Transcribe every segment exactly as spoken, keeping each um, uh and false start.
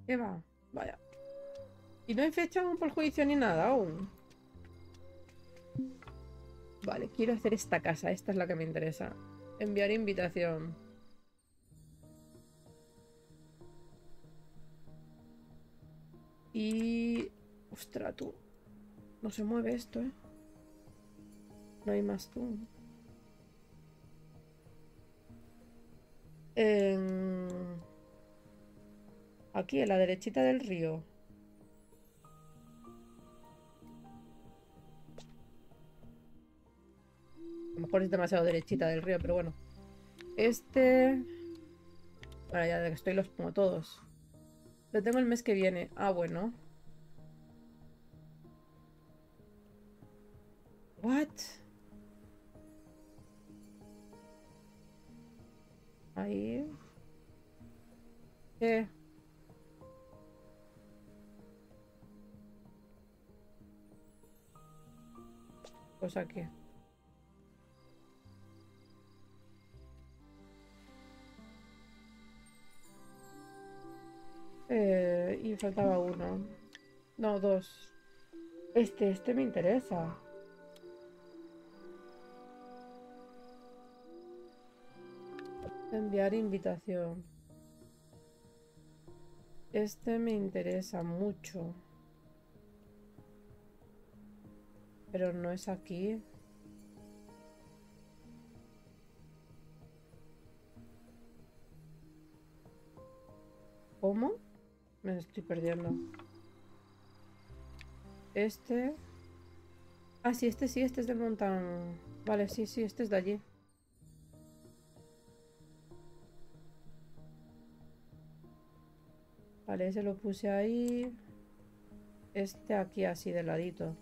¿Qué va? Vaya. Y no hay fecha aún por juicio ni nada aún. Vale, quiero hacer esta casa. Esta es la que me interesa. Enviar invitación. Y... Ostras, tú. No se mueve esto, ¿eh? No hay más tú. En... Aquí, en la derechita del río. A lo mejor es demasiado derechita del río, pero bueno. Este... Bueno, ya de que estoy los pongo todos. Lo tengo el mes que viene. Ah, bueno. What? Ahí. ¿Qué? Pues aquí. Eh, y faltaba uno. No, dos. Este, este me interesa. Enviar invitación. Este me interesa mucho. Pero no es aquí. ¿Cómo? Me estoy perdiendo. Este... Ah, sí, este sí, este es del montón. Vale, sí, sí, este es de allí. Vale, ese lo puse ahí. Este aquí así de ladito.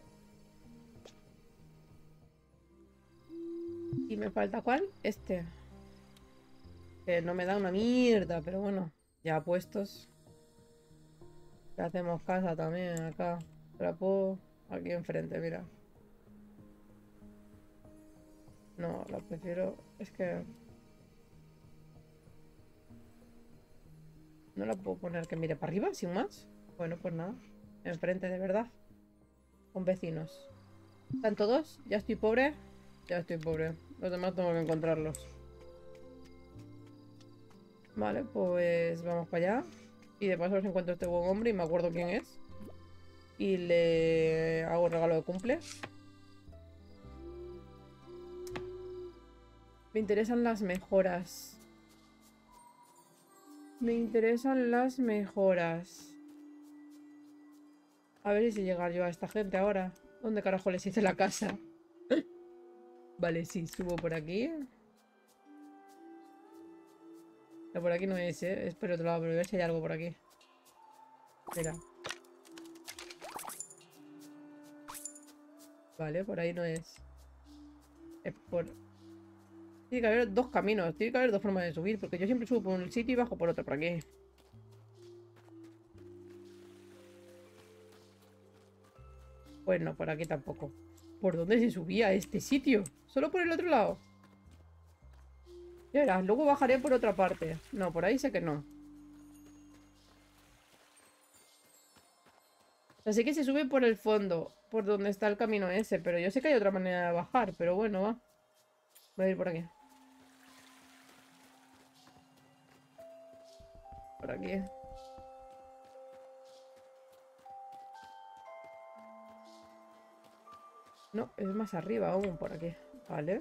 ¿Y me falta cuál? Este. Que no me da una mierda, pero bueno. Ya puestos. Le hacemos casa también acá. La puedo aquí enfrente, mira. No, la prefiero... Es que... No la puedo poner que mire para arriba, sin más. Bueno, pues nada. Enfrente, de verdad. Con vecinos. ¿Están todos? ¿Ya estoy pobre? Ya estoy pobre. Los demás tengo que encontrarlos. Vale, pues vamos para allá. Y de paso os encuentro a este buen hombre y me acuerdo quién es. Y le hago un regalo de cumple. Me interesan las mejoras. Me interesan las mejoras. A ver si llegar yo a esta gente ahora. ¿Dónde carajo les hice la casa? Vale, sí, subo por aquí. No, por aquí no es, ¿eh? Es por otro lado, pero a ver si hay algo por aquí. Mira. Vale, por ahí no es. Es por... Tiene que haber dos caminos. Tiene que haber dos formas de subir. Porque yo siempre subo por un sitio y bajo por otro. ¿Por aquí? Pues no, por aquí tampoco. ¿Por dónde se subía a este sitio? ¿Solo por el otro lado? Ya verás, luego bajaré por otra parte. No, por ahí sé que no. O sea, sé que se sube por el fondo, por donde está el camino ese, pero yo sé que hay otra manera de bajar, pero bueno, va. Voy a ir por aquí. Por aquí. No, es más arriba aún, por aquí. Vale.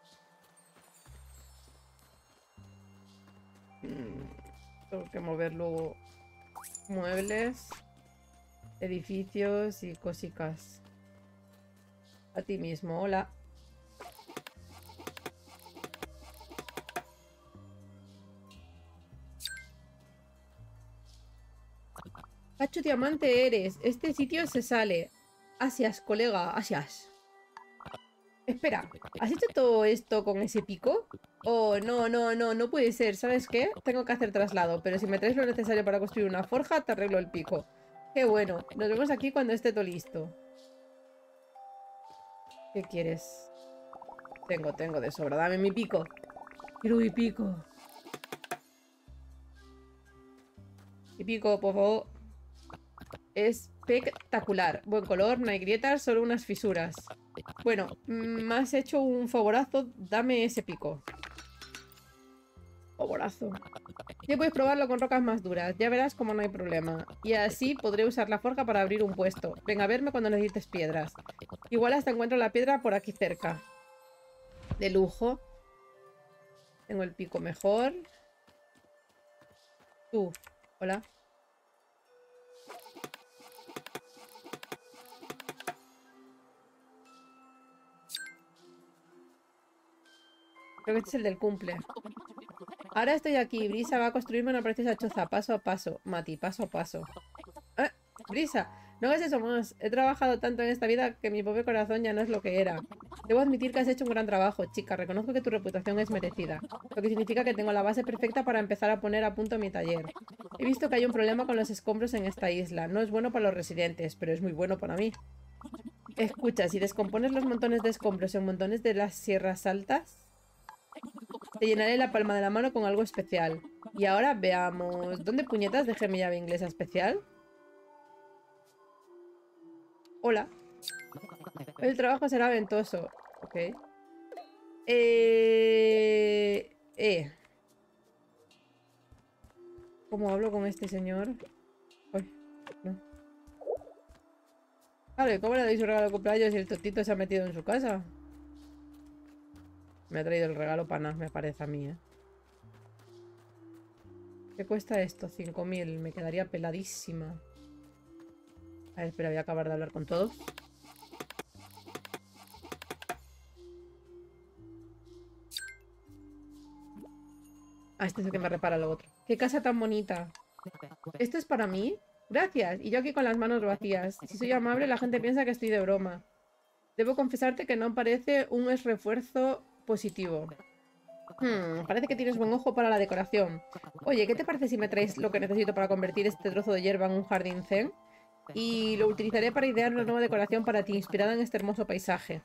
Mm, tengo que mover luego muebles, edificios y cositas. A ti mismo, hola. Cacho diamante eres. Este sitio se sale. Asias, colega, asias. Espera, ¿has hecho todo esto con ese pico? Oh, no, no, no, no puede ser. ¿Sabes qué? Tengo que hacer traslado, pero si me traes lo necesario para construir una forja, te arreglo el pico. Qué bueno. Nos vemos aquí cuando esté todo listo. ¿Qué quieres? Tengo, tengo de sobra. Dame mi pico. Quiero mi pico. pico, por favor. Espectacular. Buen color, no hay grietas, solo unas fisuras. Bueno, me has hecho un favorazo. Dame ese pico. Favorazo. Ya puedes probarlo con rocas más duras. Ya verás cómo no hay problema. Y así podré usar la forja para abrir un puesto. Venga a verme cuando necesites piedras. Igual hasta encuentro la piedra por aquí cerca. De lujo. Tengo el pico mejor. Tú. Hola. Creo que este es el del cumple. Ahora estoy aquí. Brisa va a construirme una preciosa choza. Paso a paso. Mati, paso a paso. ¡Eh! Brisa, no hagas eso más. He trabajado tanto en esta vida que mi pobre corazón ya no es lo que era. Debo admitir que has hecho un gran trabajo, chica. Reconozco que tu reputación es merecida. Lo que significa que tengo la base perfecta para empezar a poner a punto mi taller. He visto que hay un problema con los escombros en esta isla. No es bueno para los residentes, pero es muy bueno para mí. Escucha, si descompones los montones de escombros en montones de las sierras altas, te llenaré la palma de la mano con algo especial. Y ahora veamos... ¿Dónde puñetas dejé mi llave inglesa especial? Hola. El trabajo será ventoso. Ok. Eh... Eh. ¿Cómo hablo con este señor? Uy, no. Claro, ¿y cómo le doy su regalo de cumpleaños si el totito se ha metido en su casa? Me ha traído el regalo para nada, me parece a mí, ¿eh? ¿Qué cuesta esto? cinco mil. Me quedaría peladísima. A ver, espera, voy a acabar de hablar con todos. Ah, este es el que me repara lo otro. ¡Qué casa tan bonita! ¿Esto es para mí? Gracias. Y yo aquí con las manos vacías. Si soy amable, la gente piensa que estoy de broma. Debo confesarte que no parece un refuerzo positivo. Hmm, parece que tienes buen ojo para la decoración. Oye, ¿qué te parece si me traes lo que necesito para convertir este trozo de hierba en un jardín zen? Y lo utilizaré para idear una nueva decoración para ti, inspirada en este hermoso paisaje.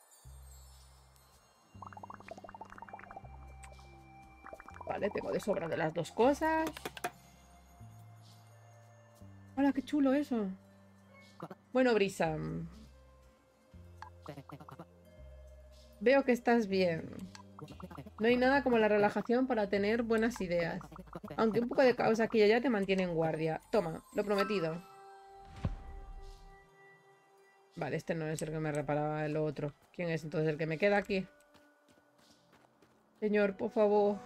Vale, tengo de sobra de las dos cosas. ¡Hola, qué chulo eso! Bueno, Brisa. Veo que estás bien. No hay nada como la relajación para tener buenas ideas. Aunque un poco de caos aquí y allá te mantiene en guardia. Toma, lo prometido. Vale, este no es el que me reparaba el otro. ¿Quién es entonces el que me queda aquí? Señor, por favor.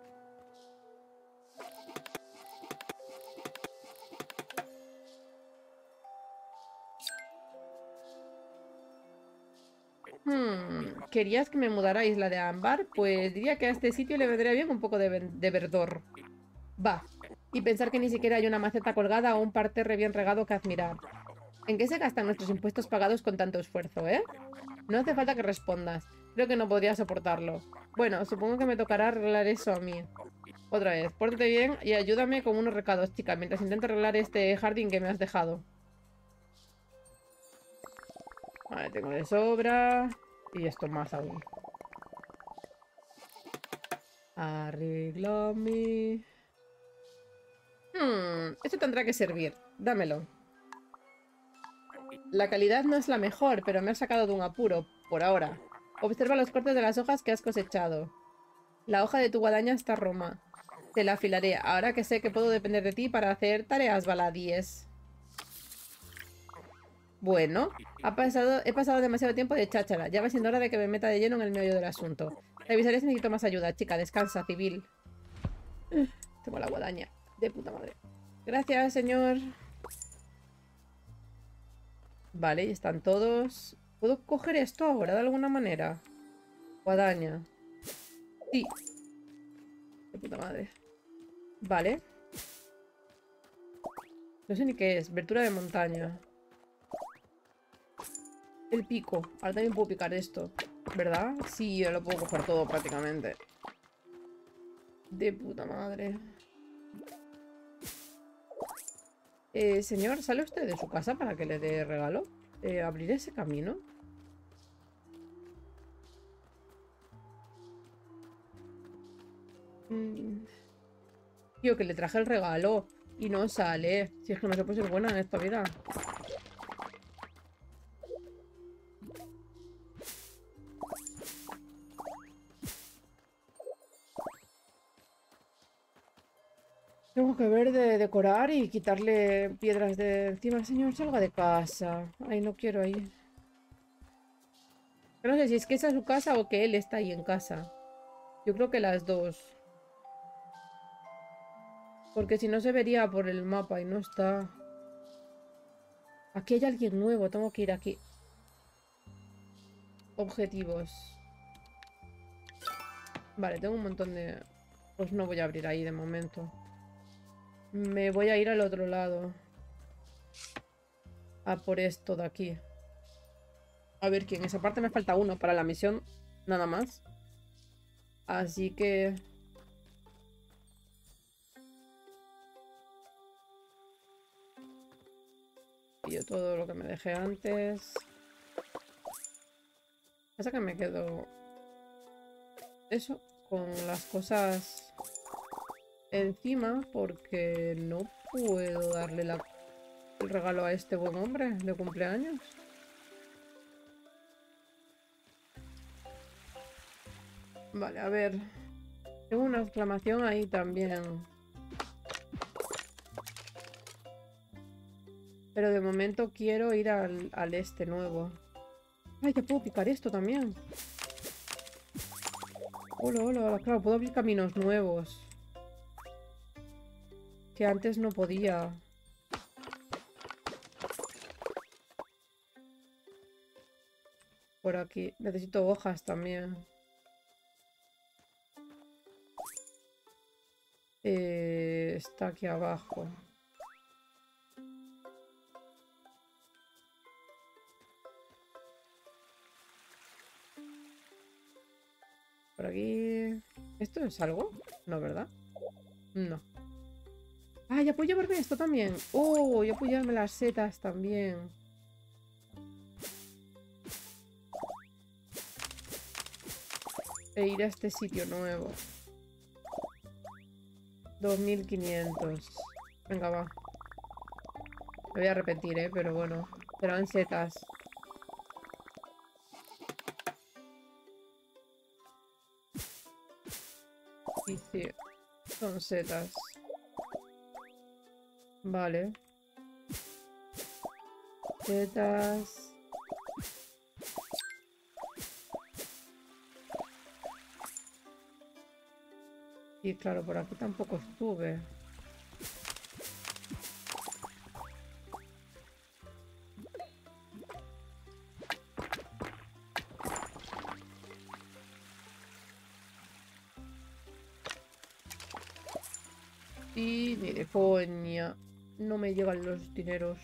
Hmm, ¿querías que me mudara a Isla de Ámbar? Pues diría que a este sitio le vendría bien un poco de, de verdor. Va. Y pensar que ni siquiera hay una maceta colgada o un parterre bien regado que admirar. ¿En qué se gastan nuestros impuestos pagados con tanto esfuerzo, eh? No hace falta que respondas. Creo que no podría soportarlo. Bueno, supongo que me tocará arreglar eso a mí. Otra vez, pórtate bien y ayúdame con unos recados, chica, mientras intento arreglar este jardín que me has dejado. Vale, tengo de sobra. Y esto más aún. Arréglame. Hmm, esto tendrá que servir. Dámelo. La calidad no es la mejor, pero me ha sacado de un apuro, por ahora. Observa los cortes de las hojas que has cosechado. La hoja de tu guadaña está roma. Te la afilaré, ahora que sé que puedo depender de ti para hacer tareas baladíes. Bueno, ha pasado, he pasado demasiado tiempo de cháchara. Ya va siendo hora de que me meta de lleno en el meollo del asunto. Te avisaré si necesito más ayuda, chica. Descansa, civil. Tengo la guadaña. De puta madre. Gracias, señor. Vale, y están todos. ¿Puedo coger esto ahora de alguna manera? Guadaña. Sí. De puta madre. Vale. No sé ni qué es. Verdura de montaña. El pico. Ahora también puedo picar esto. ¿Verdad? Sí, yo lo puedo coger todo prácticamente. De puta madre. Eh, señor, ¿sale usted de su casa para que le dé regalo? Eh, ¿abriré ese camino? Mm. Tío, que le traje el regalo. Y no sale. Si es que no se puede ser buena en esta vida. Tengo que ver de decorar y quitarle piedras de encima. Señor, salga de casa. Ay, no quiero ir. No sé si es que esa es su casa o que él está ahí en casa. Yo creo que las dos. Porque si no se vería por el mapa y no está. Aquí hay alguien nuevo. Tengo que ir aquí. Objetivos. Vale, tengo un montón de... Pues no voy a abrir ahí de momento. Me voy a ir al otro lado. A por esto de aquí. A ver quién es. Aparte me falta uno para la misión. Nada más. Así que... Pillo todo lo que me dejé antes. Pasa que me quedo... Eso. Con las cosas... encima. Porque no puedo darle la... el regalo a este buen hombre de cumpleaños. Vale, a ver. Tengo una exclamación ahí también. Pero de momento quiero ir al, al este nuevo. Ay, que puedo picar esto también. Hola, hola, claro, puedo abrir caminos nuevos. Que antes no podía. Por aquí. Necesito hojas también. Eh, está aquí abajo. Por aquí... ¿Esto es algo? No, ¿verdad? No. Ah, ya puedo llevarme esto también. Oh, ya puedo llevarme las setas también. E ir a este sitio nuevo. dos mil quinientos. Venga, va. Me voy a arrepentir, ¿eh? Pero bueno. Serán setas. Y sí. Son setas. Vale. Setas. Y claro, por aquí tampoco estuve. Y ni de coña. No me llegan los dineros.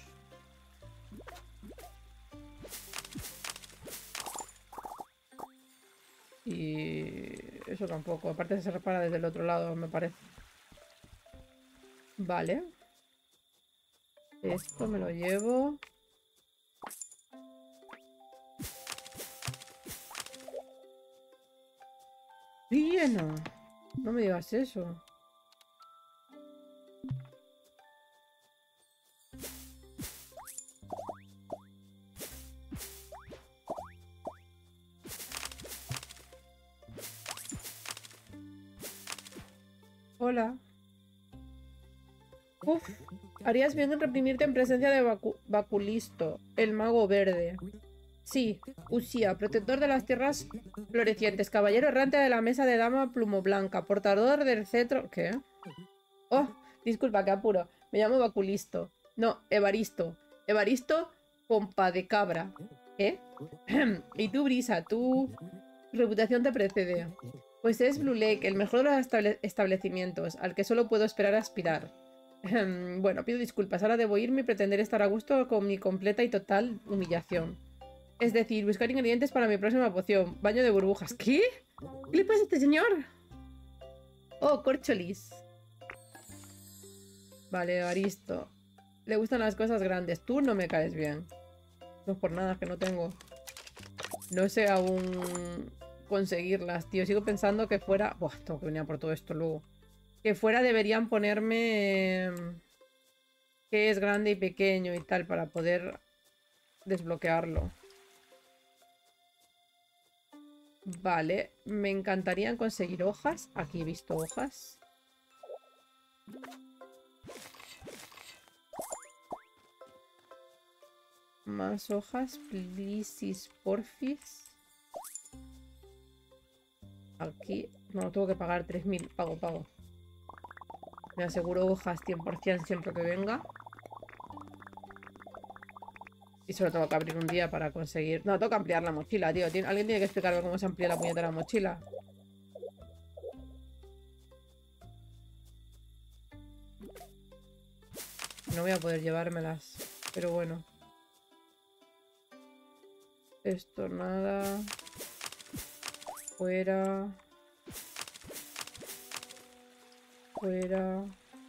Y eso tampoco. Aparte se repara desde el otro lado, me parece. Vale. Esto me lo llevo. Bien. No me digas eso. Hola. Uf, harías bien en reprimirte en presencia de Bacu Baculisto, el mago verde. Sí, Usía, protector de las tierras florecientes, caballero errante de la mesa de dama plumo blanca, portador del cetro... ¿Qué? Oh, disculpa, que apuro. Me llamo Baculisto. No, Evaristo. Evaristo, pompa de cabra. ¿Eh? Y tú, Brisa, tu reputación te precede. Pues es Blue Lake, el mejor de los estable establecimientos, al que solo puedo esperar a aspirar. Bueno, pido disculpas, ahora debo irme y pretender estar a gusto con mi completa y total humillación. Es decir, buscar ingredientes para mi próxima poción. Baño de burbujas. ¿Qué? ¿Qué le pasa a este señor? Oh, corcholis. Vale, Evaristo. Le gustan las cosas grandes. Tú no me caes bien. No es por nada, que no tengo. No sé aún conseguirlas, tío. Sigo pensando que fuera... Buah, tengo que venir a por todo esto luego. Que fuera deberían ponerme... que es grande y pequeño y tal para poder desbloquearlo. Vale, me encantaría conseguir hojas. Aquí he visto hojas. Más hojas, please, porfis. Aquí, no, tengo que pagar tres mil. Pago, pago. Me aseguro hojas cien por cien siempre que venga. Y solo tengo que abrir un día para conseguir... No, tengo que ampliar la mochila, tío. ¿Alguien tiene que explicarme cómo se amplía la puñetera mochila? No voy a poder llevármelas. Pero bueno. Esto nada. Fuera. Fuera.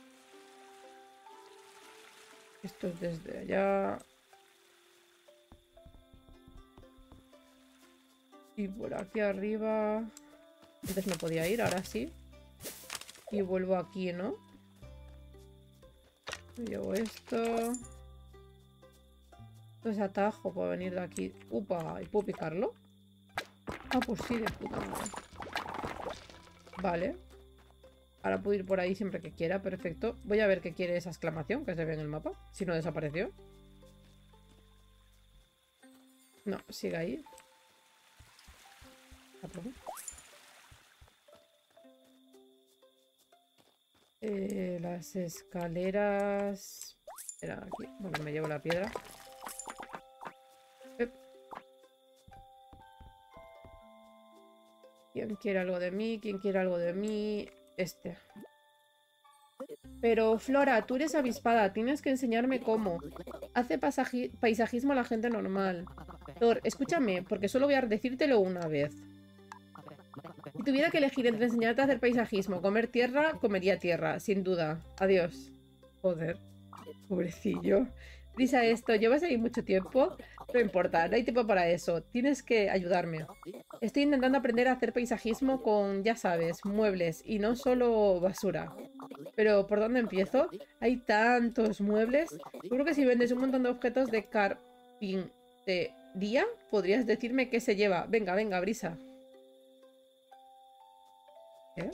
Esto es desde allá. Y por aquí arriba. Antes no podía ir, ahora sí. Y vuelvo aquí, ¿no? Me llevo esto. Esto es atajo para venir de aquí. Upa, ¿y puedo picarlo? Ah, pues sí, de puta madre. Vale. Ahora puedo ir por ahí siempre que quiera, perfecto. Voy a ver qué quiere esa exclamación que se ve en el mapa. Si no desapareció. No, sigue ahí. Eh, las escaleras... Era aquí. Bueno, me llevo la piedra. Eh. ¿Quién quiere algo de mí? ¿Quién quiere algo de mí? Este. Pero, Flora, tú eres avispada. Tienes que enseñarme cómo. Hace paisajismo a la gente normal. Thor, escúchame, porque solo voy a decírtelo una vez. Si tuviera que elegir entre enseñarte a hacer paisajismo o comer tierra, comería tierra, sin duda. Adiós. Joder. Pobrecillo. Prisa esto, ¿llevas ahí mucho tiempo? No importa, no hay tiempo para eso. Tienes que ayudarme. Estoy intentando aprender a hacer paisajismo con, ya sabes, muebles y no solo basura. Pero, ¿por dónde empiezo? Hay tantos muebles. Seguro que si vendes un montón de objetos de carpintería, podrías decirme qué se lleva. Venga, venga, Brisa. ¿Eh?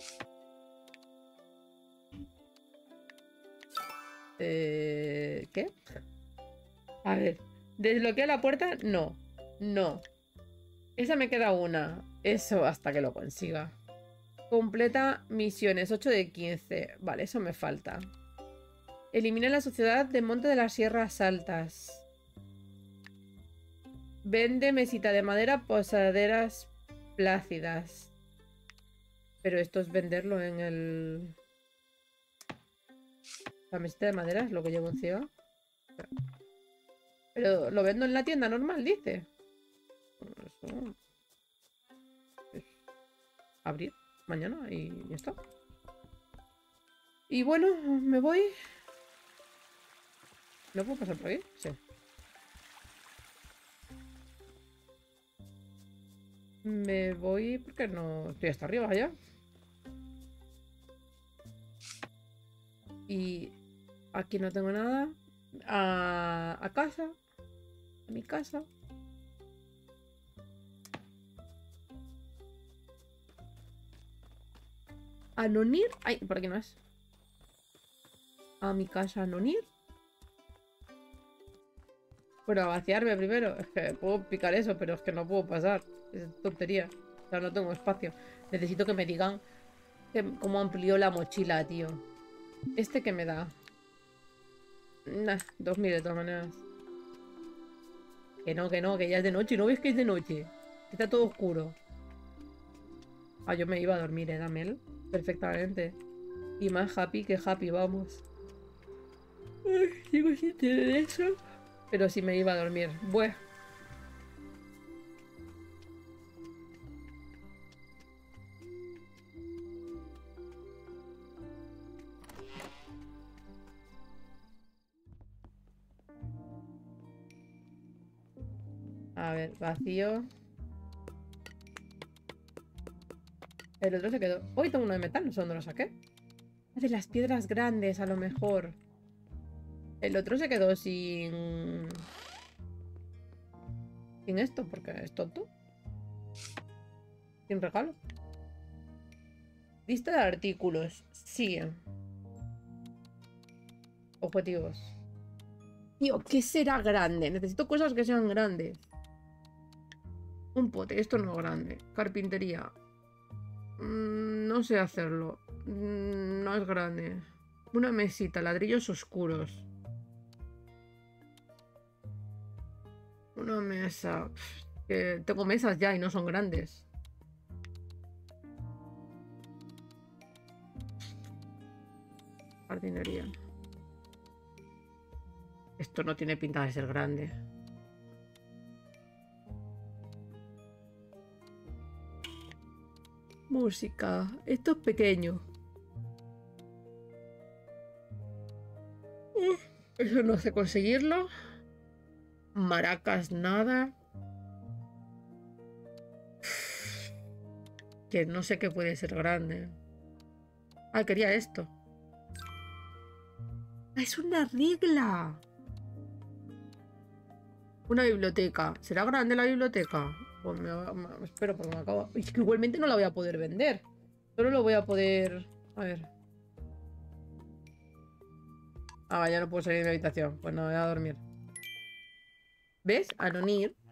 Eh, ¿Qué? A ver, ¿desbloquea la puerta? No, no. Esa me queda una. Eso hasta que lo consiga. Completa misiones, ocho de quince. Vale, eso me falta. Elimina la suciedad de Monte de las Sierras Altas. Vende mesita de madera, posaderas plácidas. Pero esto es venderlo en el... La mesita de madera es lo que llevo encima. Pero lo vendo en la tienda normal, dice. Eso... Es abrir mañana y ya está. Y bueno, me voy. ¿No puedo pasar por aquí? Sí. Me voy porque no estoy hasta arriba ya. Y aquí no tengo nada. A, a casa. A mi casa. A Nonir. Ay, por aquí no es. A mi casa a Nonir. Bueno, a vaciarme primero. Es que puedo picar eso, pero es que no puedo pasar. Es tontería. O sea, no tengo espacio. Necesito que me digan que, cómo amplió la mochila, tío. ¿Este qué me da? Nah, dos mil de todas maneras. Que no, que no, que ya es de noche. ¿No ves que es de noche? Que está todo oscuro. Ah, yo me iba a dormir, ¿eh, Damel? Perfectamente. Y más happy que happy, vamos. Ay, sigo sin tener eso. Pero sí me iba a dormir. Bueh. A ver, vacío. El otro se quedó. Hoy tengo uno de metal, no sé dónde lo saqué. De las piedras grandes, a lo mejor. El otro se quedó sin... Sin esto, porque es tonto. Sin regalo. Lista de artículos. Sí. Objetivos. Tío, ¿qué será grande? Necesito cosas que sean grandes. Un pote, esto no es grande. Carpintería. Mm, no sé hacerlo. Mm, no es grande. Una mesita, ladrillos oscuros. Una mesa. Pff, que tengo mesas ya y no son grandes. Jardinería. Esto no tiene pinta de ser grande. Música. Esto es pequeño. Uh, eso no sé conseguirlo. Maracas, nada. Que no sé qué puede ser grande. Ah, quería esto. Ah, es una regla. Una biblioteca. ¿Será grande la biblioteca? Pues me, me, espero, porque me acabo... Es que igualmente no la voy a poder vender. Solo lo voy a poder... A ver. Ah, ya no puedo salir de mi habitación. Pues no, voy a dormir. ¿Ves? Al unir,